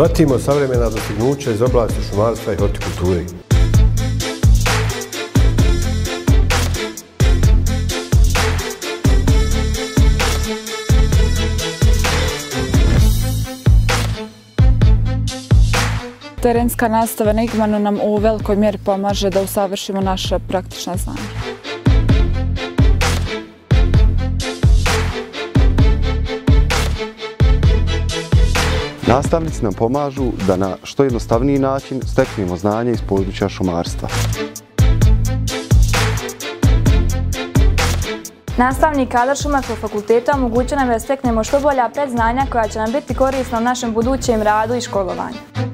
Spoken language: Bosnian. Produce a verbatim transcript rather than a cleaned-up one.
Pratimo savremena dostignuća iz oblasti šumarstva i hortikulture. Terenska nastava na Igmanu nam u velikoj mjeri pomaže da usavršimo naše praktična znanja. Nastavnici nam pomažu da na što jednostavniji način steknemo znanje iz područja šumarstva. Nastavni kadar Šumarskog fakulteta omogućuje nam da steknemo što bolja predznanja koja će nam biti korisna u našem budućem radu i školovanju.